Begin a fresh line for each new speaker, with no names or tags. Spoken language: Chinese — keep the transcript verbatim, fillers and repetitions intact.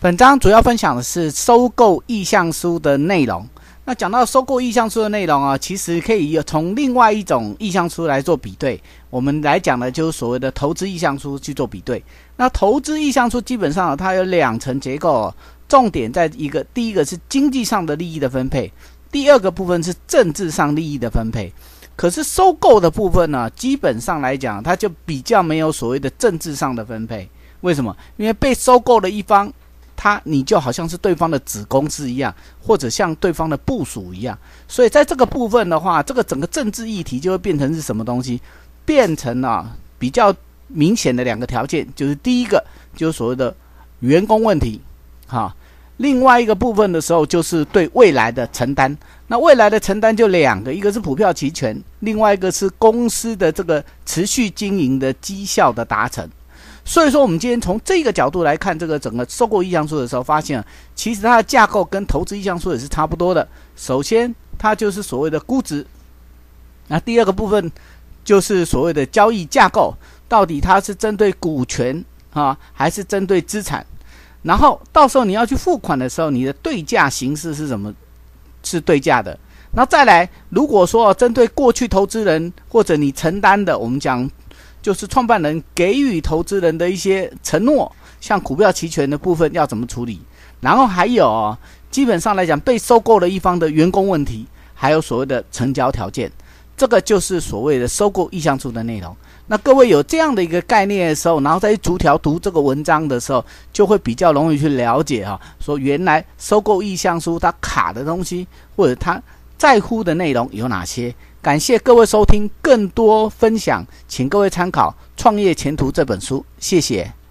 本章主要分享的是收购意向书的内容。那讲到收购意向书的内容啊，其实可以从另外一种意向书来做比对。我们来讲的就是所谓的投资意向书去做比对。那投资意向书基本上它有两层结构哦，重点在一个，第一个是经济上的利益的分配，第二个部分是政治上利益的分配。可是收购的部分呢，基本上来讲，它就比较没有所谓的政治上的分配。为什么？因为被收购的一方，他你就好像是对方的子公司一样，或者像对方的部属一样，所以在这个部分的话，这个整个政治议题就会变成是什么东西？变成了、啊、比较明显的两个条件，就是第一个就是所谓的员工问题，哈，另外一个部分的时候就是对未来的承担。那未来的承担就两个，一个是股票期权，另外一个是公司的这个持续经营的绩效的达成。所以说我们今天从这个角度来看这个整个收购意向书的时候，发现其实它的架构跟投资意向书也是差不多的。首先它就是所谓的估值，那第二个部分就是所谓的交易架构，到底它是针对股权啊，还是针对资产，然后到时候你要去付款的时候，你的对价形式是什么，是对价的。然后再来，如果说针对过去投资人或者你承担的，我们讲就是创办人给予投资人的一些承诺，像股票期权的部分要怎么处理，然后还有、哦、基本上来讲被收购的一方的员工问题，还有所谓的成交条件，这个就是所谓的收购意向书的内容。那各位有这样的一个概念的时候，然后再逐条读这个文章的时候，就会比较容易去了解哈、哦，说原来收购意向书它卡的东西或者它在乎的内容有哪些。感谢各位收听，更多分享请各位参考《创业前途》这本书，谢谢。